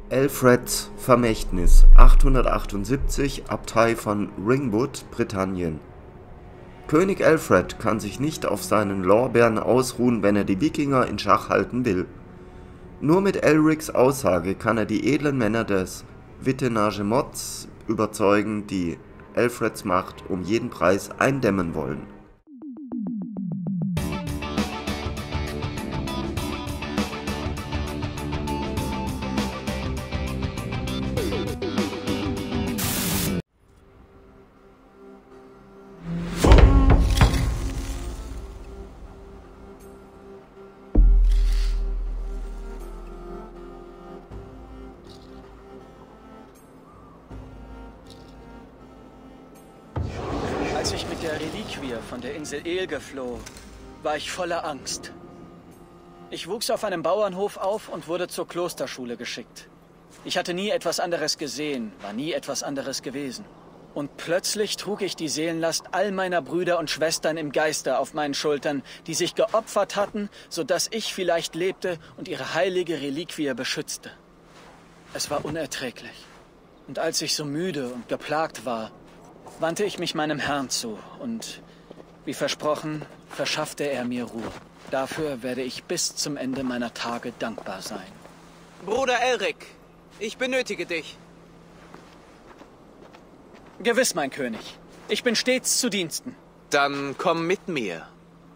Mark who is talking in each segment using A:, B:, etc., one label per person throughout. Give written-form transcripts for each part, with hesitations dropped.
A: Alfreds Vermächtnis 878 Abtei von Ringwood, Britannien. König Alfred kann sich nicht auf seinen Lorbeeren ausruhen, wenn er die Wikinger in Schach halten will. Nur mit Elrics Aussage kann er die edlen Männer des Witenagemmots überzeugen, die Alfreds Macht um jeden Preis eindämmen wollen.
B: Als ich mit der Reliquie von der Insel Elge floh, war ich voller Angst. Ich wuchs auf einem Bauernhof auf und wurde zur Klosterschule geschickt. Ich hatte nie etwas anderes gesehen, war nie etwas anderes gewesen. Und plötzlich trug ich die Seelenlast all meiner Brüder und Schwestern im Geiste auf meinen Schultern, die sich geopfert hatten, sodass ich vielleicht lebte und ihre heilige Reliquie beschützte. Es war unerträglich. Und als ich so müde und geplagt war, wandte ich mich meinem Herrn zu und, wie versprochen, verschaffte er mir Ruhe. Dafür werde ich bis zum Ende meiner Tage dankbar sein.
C: Bruder Elric, ich benötige dich.
B: Gewiss, mein König. Ich bin stets zu Diensten.
C: Dann komm mit mir.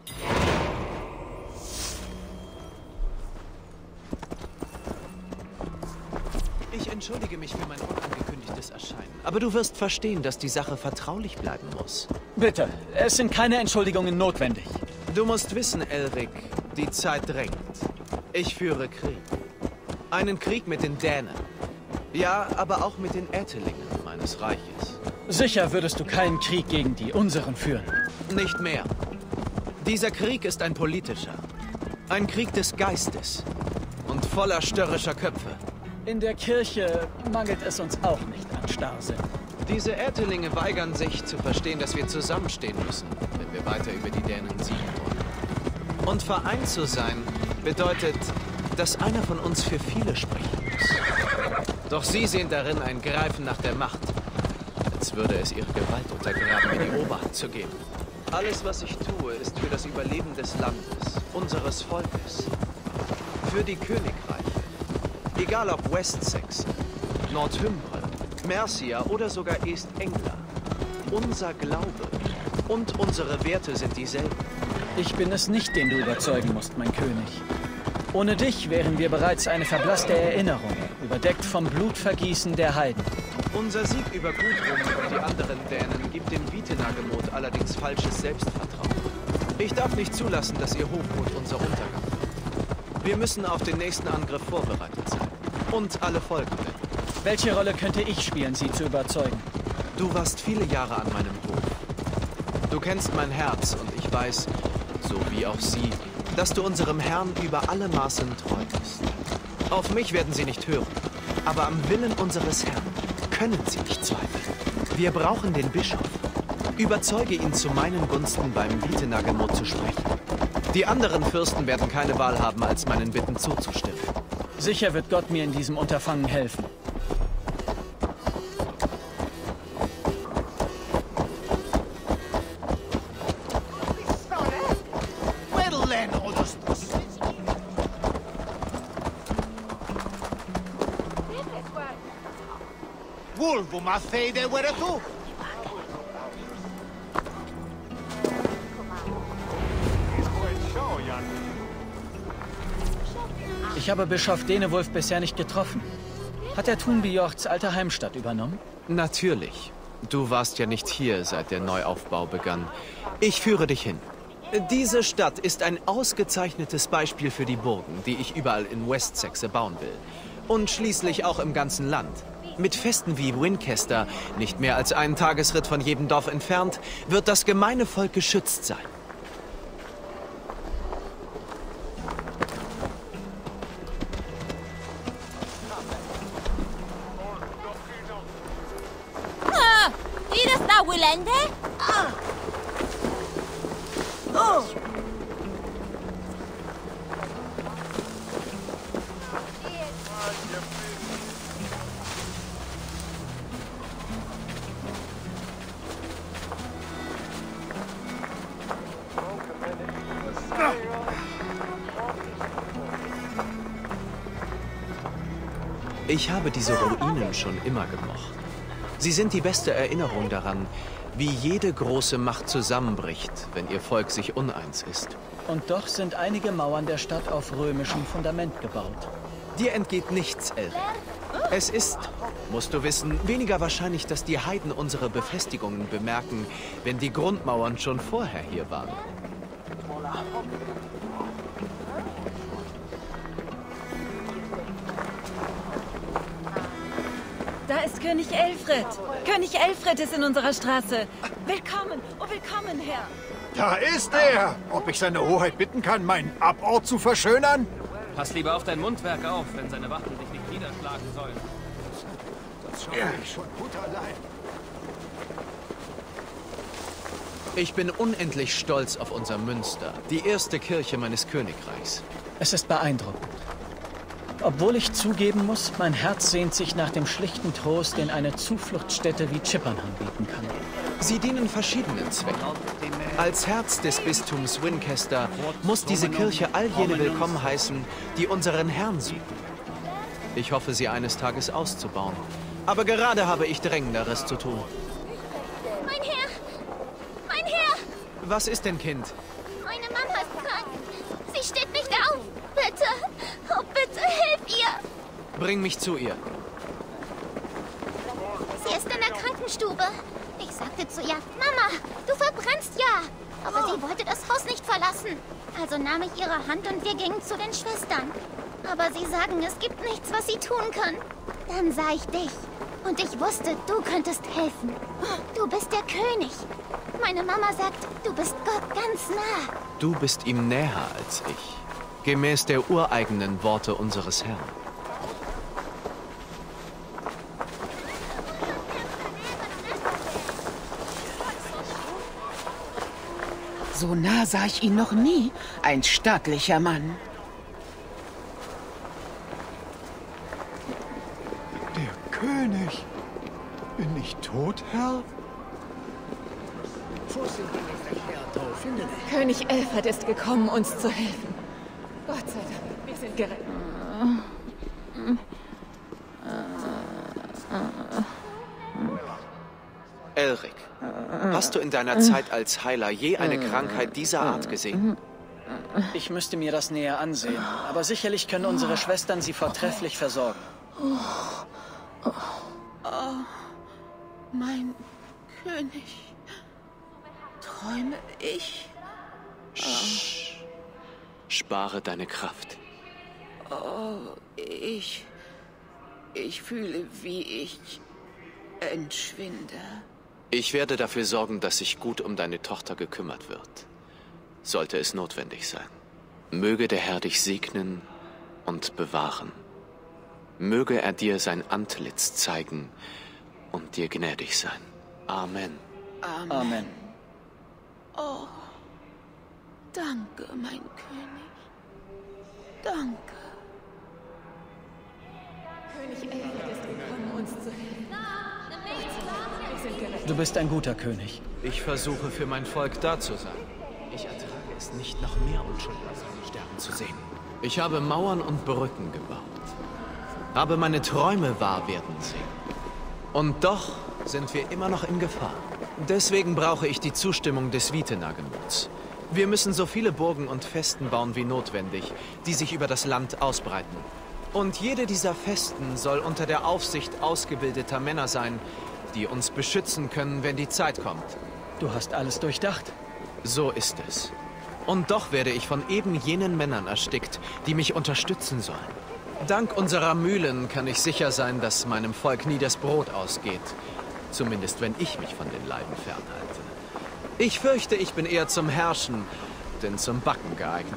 C: Ich entschuldige mich für mein unangekündigtes Erscheinen. Aber du wirst verstehen, dass die Sache vertraulich bleiben muss.
B: Bitte, es sind keine Entschuldigungen notwendig.
C: Du musst wissen, Elric, die Zeit drängt. Ich führe Krieg. Einen Krieg mit den Dänen. Ja, aber auch mit den Äthelingen meines Reiches.
B: Sicher würdest du keinen Krieg gegen die unseren führen.
C: Nicht mehr. Dieser Krieg ist ein politischer. Ein Krieg des Geistes. Und voller störrischer Köpfe.
B: In der Kirche mangelt es uns auch nicht an Starrsinn.
C: Diese Äthelinge weigern sich zu verstehen, dass wir zusammenstehen müssen, wenn wir weiter über die Dänen siegen wollen. Und vereint zu sein bedeutet, dass einer von uns für viele sprechen muss. Doch sie sehen darin ein Greifen nach der Macht. Als würde es ihre Gewalt untergraben, mir die Oberhand zu geben. Alles, was ich tue, ist für das Überleben des Landes, unseres Volkes. Für die Königreiche. Egal ob Wessex, Nordhymbre, Mercia oder sogar East Anglia. Unser Glaube und unsere Werte sind dieselben.
B: Ich bin es nicht, den du überzeugen musst, mein König. Ohne dich wären wir bereits eine verblasste Erinnerung, überdeckt vom Blutvergießen der Heiden.
C: Unser Sieg über Guthrum und die anderen Dänen gibt dem Witenagemot allerdings falsches Selbstvertrauen. Ich darf nicht zulassen, dass ihr Hochmut unser Untergang wird. Wir müssen auf den nächsten Angriff vorbereitet sein. Und alle Folgen retten.
B: Welche Rolle könnte ich spielen, sie zu überzeugen?
C: Du warst viele Jahre an meinem Hof. Du kennst mein Herz und ich weiß, so wie auch sie, dass du unserem Herrn über alle Maßen treu bist. Auf mich werden sie nicht hören, aber am Willen unseres Herrn können sie nicht zweifeln. Wir brauchen den Bischof. Überzeuge ihn zu meinen Gunsten beim Witenagemot zu sprechen. Die anderen Fürsten werden keine Wahl haben, als meinen Bitten zuzustimmen.
B: Sicher wird Gott mir in diesem Unterfangen helfen.
D: Vulvo, ma sei de guerra tu?
B: Ich habe Bischof Denewulf bisher nicht getroffen. Hat er Thunbjords alte Heimstatt übernommen?
C: Natürlich. Du warst ja nicht hier, seit der Neuaufbau begann. Ich führe dich hin. Diese Stadt ist ein ausgezeichnetes Beispiel für die Burgen, die ich überall in Wessex bauen will. Und schließlich auch im ganzen Land. Mit Festen wie Winchester, nicht mehr als einen Tagesritt von jedem Dorf entfernt, wird das gemeine Volk geschützt sein.
E: ¿Tienes la Willende? Oh.
C: Ich habe diese Ruinen schon immer gemocht. Sie sind die beste Erinnerung daran, wie jede große Macht zusammenbricht, wenn ihr Volk sich uneins ist.
B: Und doch sind einige Mauern der Stadt auf römischem Fundament gebaut.
C: Dir entgeht nichts, Elric. Es ist, musst du wissen, weniger wahrscheinlich, dass die Heiden unsere Befestigungen bemerken, wenn die Grundmauern schon vorher hier waren.
F: Da ist König Elfred. König Elfred ist in unserer Straße. Willkommen, oh willkommen, Herr.
D: Da ist er! Ob ich seine Hoheit bitten kann, meinen Abort zu verschönern?
G: Pass lieber auf dein Mundwerk auf, wenn seine Wachen dich nicht niederschlagen sollen.
D: Das schaffe ich schon gut allein.
C: Ich bin unendlich stolz auf unser Münster, die erste Kirche meines Königreichs.
B: Es ist beeindruckend. Obwohl ich zugeben muss, mein Herz sehnt sich nach dem schlichten Trost, den eine Zufluchtsstätte wie Chippenham bieten kann.
C: Sie dienen verschiedenen Zwecken. Als Herz des Bistums Winchester muss diese Kirche all jene willkommen heißen, die unseren Herrn suchen. Ich hoffe, sie eines Tages auszubauen. Aber gerade habe ich Drängenderes zu tun.
E: Mein Herr! Mein Herr!
C: Was ist denn, Kind?
E: Meine Mama ist krank. Sie steht nicht auf. Bitte! Oh, bitte, hilf ihr!
C: Bring mich zu ihr.
E: Sie ist in der Krankenstube. Ich sagte zu ihr, Mama, du verbrennst ja. Aber sie wollte das Haus nicht verlassen. Also nahm ich ihre Hand und wir gingen zu den Schwestern. Aber sie sagen, es gibt nichts, was sie tun können. Dann sah ich dich. Und ich wusste, du könntest helfen. Du bist der König. Meine Mama sagt, du bist Gott ganz nah.
C: Du bist ihm näher als ich. Gemäß der ureigenen Worte unseres Herrn.
H: So nah sah ich ihn noch nie. Ein stattlicher Mann.
D: Der König. Bin ich tot, Herr?
F: König Elfred ist gekommen, uns zu helfen. Gott sei Dank, wir sind gerettet.
C: Elric, hast du in deiner Zeit als Heiler je eine Krankheit dieser Art gesehen?
B: Ich müsste mir das näher ansehen, aber sicherlich können unsere Schwestern sie vortrefflich versorgen.
H: Mein König. Träume ich?
C: Spare deine Kraft.
H: Ich fühle, wie ich entschwinde.
C: Ich werde dafür sorgen, dass sich gut um deine Tochter gekümmert wird. Sollte es notwendig sein. Möge der Herr dich segnen und bewahren. Möge er dir sein Antlitz zeigen und dir gnädig sein. Amen.
B: Amen.
H: Oh, danke, mein König. Danke.
F: König Elfred ist gekommen, uns zu helfen. Wir sind gerettet.
B: Du bist ein guter König.
C: Ich versuche für mein Volk da zu sein. Ich ertrage es nicht, noch mehr Unschuldige sterben zu sehen. Ich habe Mauern und Brücken gebaut. Habe meine Träume wahr werden sehen. Und doch sind wir immer noch in Gefahr. Deswegen brauche ich die Zustimmung des Vitenagemuts. Wir müssen so viele Burgen und Festen bauen wie notwendig, die sich über das Land ausbreiten. Und jede dieser Festen soll unter der Aufsicht ausgebildeter Männer sein, die uns beschützen können, wenn die Zeit kommt.
B: Du hast alles durchdacht.
C: So ist es. Und doch werde ich von eben jenen Männern erstickt, die mich unterstützen sollen. Dank unserer Mühlen kann ich sicher sein, dass meinem Volk nie das Brot ausgeht. Zumindest wenn ich mich von den Leiden fernhalte. Ich fürchte, ich bin eher zum Herrschen, denn zum Backen geeignet.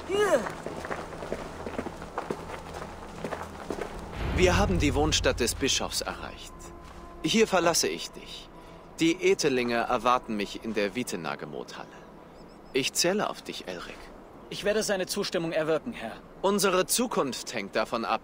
C: Wir haben die Wohnstadt des Bischofs erreicht. Hier verlasse ich dich. Die Etelinge erwarten mich in der Wittenagemothalle. Ich zähle auf dich, Elric.
B: Ich werde seine Zustimmung erwirken, Herr.
C: Unsere Zukunft hängt davon ab.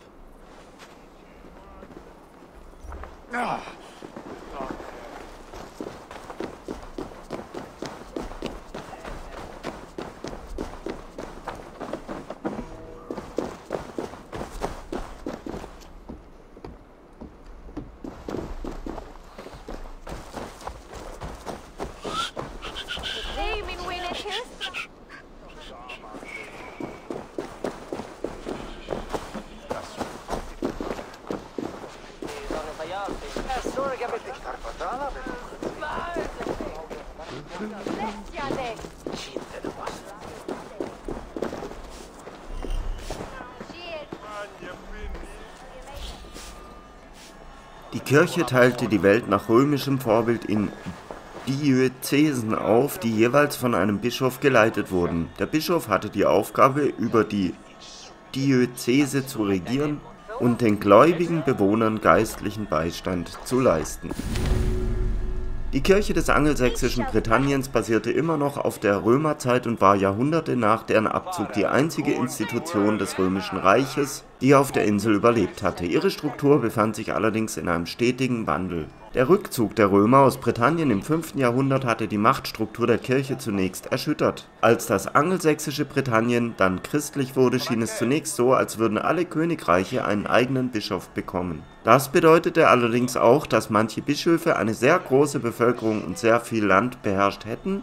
A: Die Kirche teilte die Welt nach römischem Vorbild in Diözesen auf, die jeweils von einem Bischof geleitet wurden. Der Bischof hatte die Aufgabe, über die Diözese zu regieren und den gläubigen Bewohnern geistlichen Beistand zu leisten. Die Kirche des angelsächsischen Britanniens basierte immer noch auf der Römerzeit und war Jahrhunderte nach deren Abzug die einzige Institution des Römischen Reiches, die auf der Insel überlebt hatte. Ihre Struktur befand sich allerdings in einem stetigen Wandel. Der Rückzug der Römer aus Britannien im 5. Jahrhundert hatte die Machtstruktur der Kirche zunächst erschüttert. Als das angelsächsische Britannien dann christlich wurde, schien es zunächst so, als würden alle Königreiche einen eigenen Bischof bekommen. Das bedeutete allerdings auch, dass manche Bischöfe eine sehr große Bevölkerung und sehr viel Land beherrscht hätten.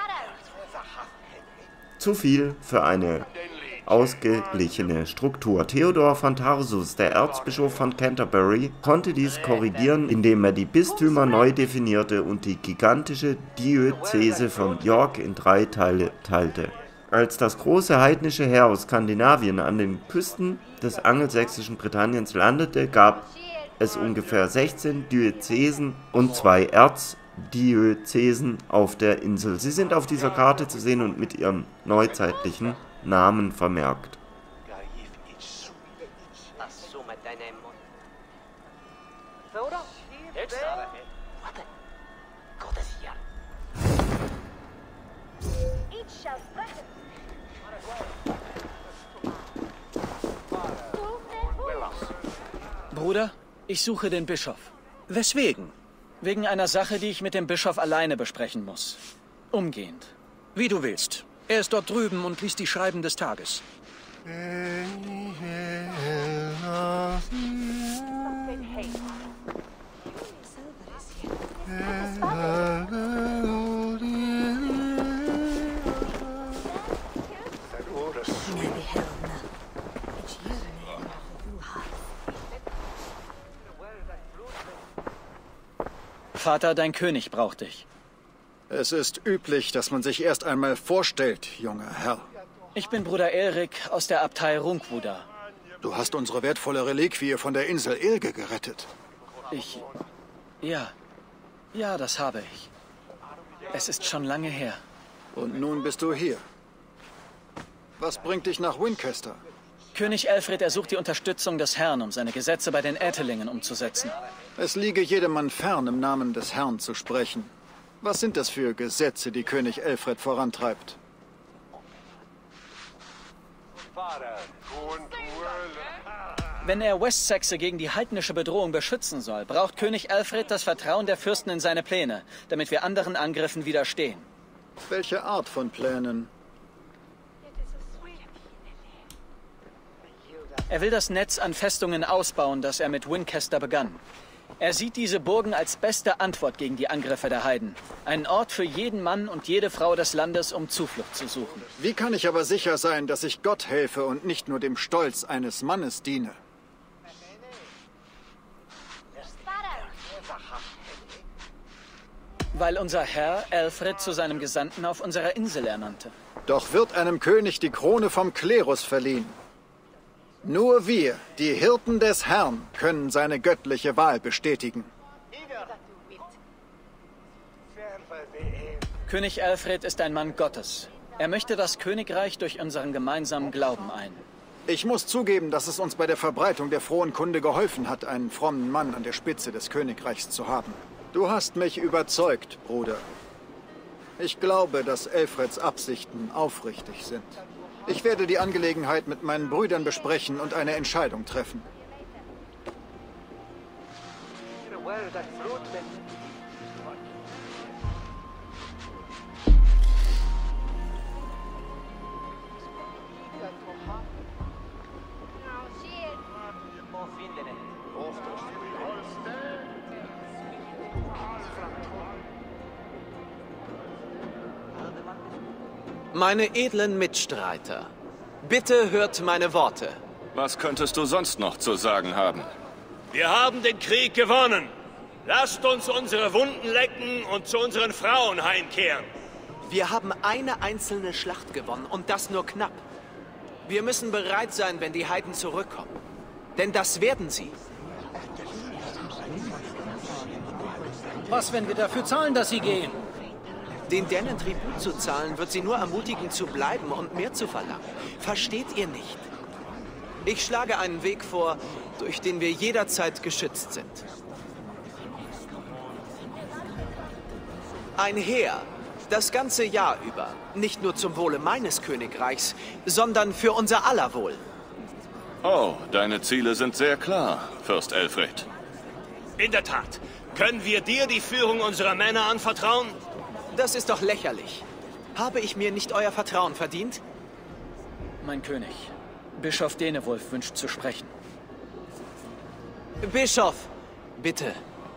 A: Zu viel für eine ausgeglichene Struktur. Theodor von Tarsus, der Erzbischof von Canterbury, konnte dies korrigieren, indem er die Bistümer neu definierte und die gigantische Diözese von York in 3 Teile teilte. Als das große heidnische Heer aus Skandinavien an den Küsten des angelsächsischen Britanniens landete, gab es ungefähr 16 Diözesen und 2 Erzdiözesen auf der Insel. Sie sind auf dieser Karte zu sehen und mit ihrem neuzeitlichen Namen vermerkt.
B: Bruder, ich suche den Bischof.
C: Weswegen?
B: Wegen einer Sache, die ich mit dem Bischof alleine besprechen muss. Umgehend.
I: Wie du willst. Er ist dort drüben und liest die Schreiben des Tages.
B: Vater, dein König braucht dich.
D: Es ist üblich, dass man sich erst einmal vorstellt, junger Herr.
B: Ich bin Bruder Elric aus der Abtei Rungwuda.
D: Du hast unsere wertvolle Reliquie von der Insel Ilge gerettet.
B: Ja, das habe ich. Es ist schon lange her.
D: Und nun bist du hier. Was bringt dich nach Winchester?
B: König Elfred ersucht die Unterstützung des Herrn, um seine Gesetze bei den Äthelingen umzusetzen.
D: Es liege jedermann fern, im Namen des Herrn zu sprechen. Was sind das für Gesetze, die König Elfred vorantreibt?
B: Wenn er Wessexe gegen die heidnische Bedrohung beschützen soll, braucht König Alfred das Vertrauen der Fürsten in seine Pläne, damit wir anderen Angriffen widerstehen.
D: Welche Art von Plänen?
B: Er will das Netz an Festungen ausbauen, das er mit Winchester begann. Er sieht diese Burgen als beste Antwort gegen die Angriffe der Heiden. Ein Ort für jeden Mann und jede Frau des Landes, um Zuflucht zu suchen.
D: Wie kann ich aber sicher sein, dass ich Gott helfe und nicht nur dem Stolz eines Mannes diene?
B: Weil unser Herr Alfred zu seinem Gesandten auf unserer Insel ernannte.
D: Doch wird einem König die Krone vom Klerus verliehen. Nur wir, die Hirten des Herrn, können seine göttliche Wahl bestätigen.
B: König Alfred ist ein Mann Gottes. Er möchte das Königreich durch unseren gemeinsamen Glauben ein.
D: Ich muss zugeben, dass es uns bei der Verbreitung der frohen Kunde geholfen hat, einen frommen Mann an der Spitze des Königreichs zu haben. Du hast mich überzeugt, Bruder. Ich glaube, dass Aelfreds Absichten aufrichtig sind. Ich werde die Angelegenheit mit meinen Brüdern besprechen und eine Entscheidung treffen.
C: Meine edlen Mitstreiter, bitte hört meine Worte.
J: Was könntest du sonst noch zu sagen haben?
K: Wir haben den Krieg gewonnen. Lasst uns unsere Wunden lecken und zu unseren Frauen heimkehren.
C: Wir haben eine einzelne Schlacht gewonnen und das nur knapp. Wir müssen bereit sein, wenn die Heiden zurückkommen. Denn das werden sie.
I: Was, wenn wir dafür zahlen, dass sie gehen?
C: Den Dänen Tribut zu zahlen, wird sie nur ermutigen zu bleiben und mehr zu verlangen. Versteht ihr nicht? Ich schlage einen Weg vor, durch den wir jederzeit geschützt sind. Ein Heer, das ganze Jahr über, nicht nur zum Wohle meines Königreichs, sondern für unser aller Wohl.
J: Oh, deine Ziele sind sehr klar, Fürst Aelfred.
K: In der Tat. Können wir dir die Führung unserer Männer anvertrauen?
C: Das ist doch lächerlich. Habe ich mir nicht euer Vertrauen verdient?
B: Mein König, Bischof Denewulf wünscht zu sprechen.
C: Bischof, bitte.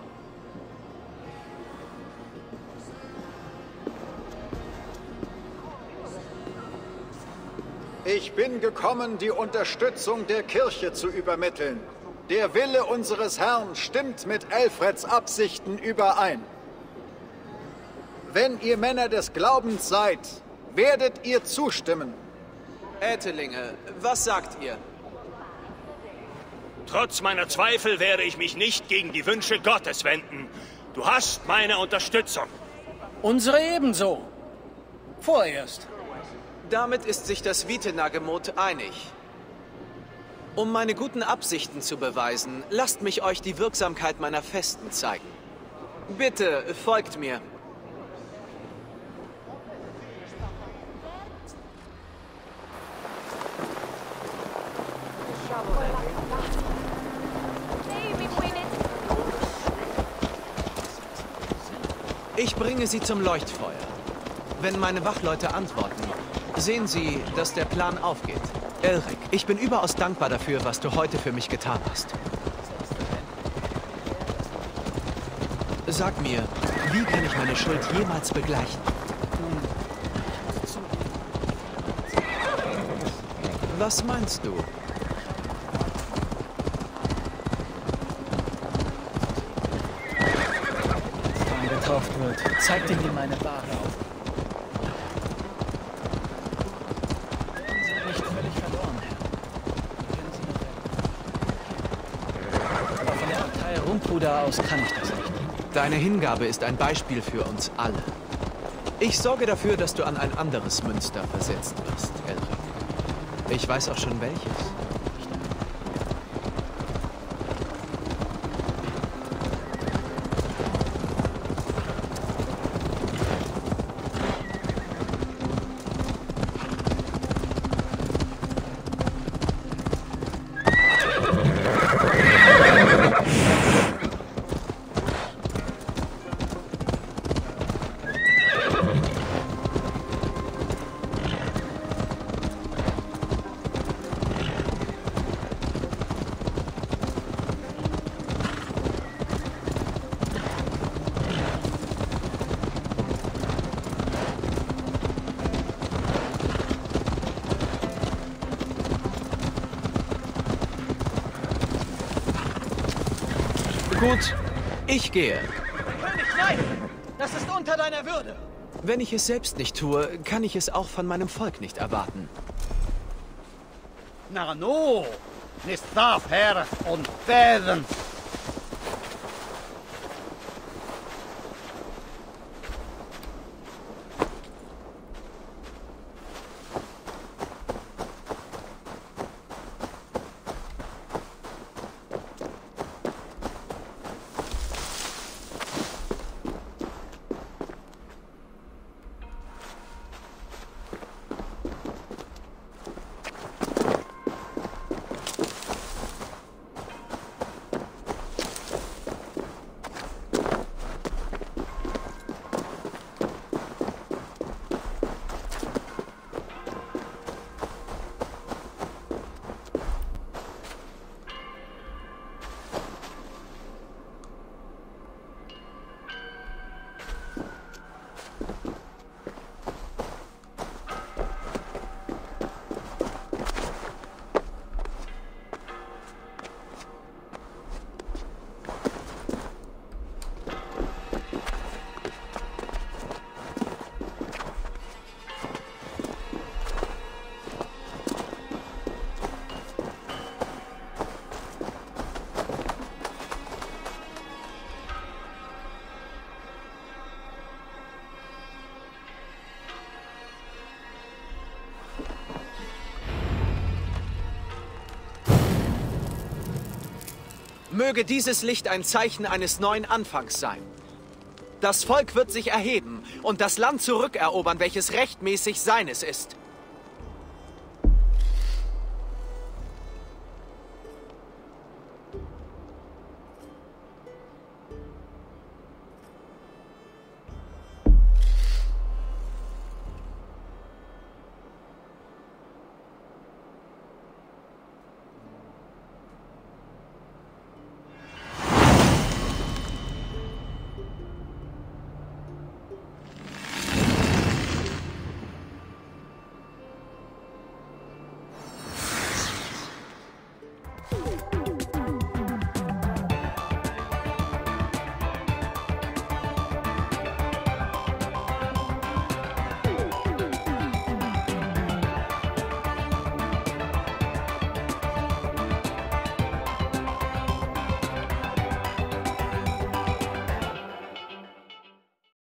D: Ich bin gekommen, die Unterstützung der Kirche zu übermitteln. Der Wille unseres Herrn stimmt mit Aelfreds Absichten überein. Wenn ihr Männer des Glaubens seid, werdet ihr zustimmen.
C: Äthelinge, was sagt ihr?
K: Trotz meiner Zweifel werde ich mich nicht gegen die Wünsche Gottes wenden. Du hast meine Unterstützung.
I: Unsere ebenso. Vorerst.
C: Damit ist sich das Witenagemot einig. Um meine guten Absichten zu beweisen, lasst mich euch die Wirksamkeit meiner Festen zeigen. Bitte, folgt mir. Ich bringe sie zum Leuchtfeuer. Wenn meine Wachleute antworten, sehen sie, dass der Plan aufgeht. Elric, ich bin überaus dankbar dafür, was du heute für mich getan hast. Sag mir, wie kann ich meine Schuld jemals begleichen? Was meinst du?
B: Getauft wird, zeigt ihm meine Ware auf. Sie sind nicht völlig verloren, Herr. Aber von der Abtei Rumpuder aus kann ich das nicht.
C: Deine Hingabe ist ein Beispiel für uns alle. Ich sorge dafür, dass du an ein anderes Münster versetzt wirst, Elric. Ich weiß auch schon welches. Gut, ich gehe.
I: König, nein! Das ist unter deiner Würde!
C: Wenn ich es selbst nicht tue, kann ich es auch von meinem Volk nicht erwarten.
L: Na no, nicht darf Herr und werden.
C: Möge dieses Licht ein Zeichen eines neuen Anfangs sein. Das Volk wird sich erheben und das Land zurückerobern, welches rechtmäßig seines ist.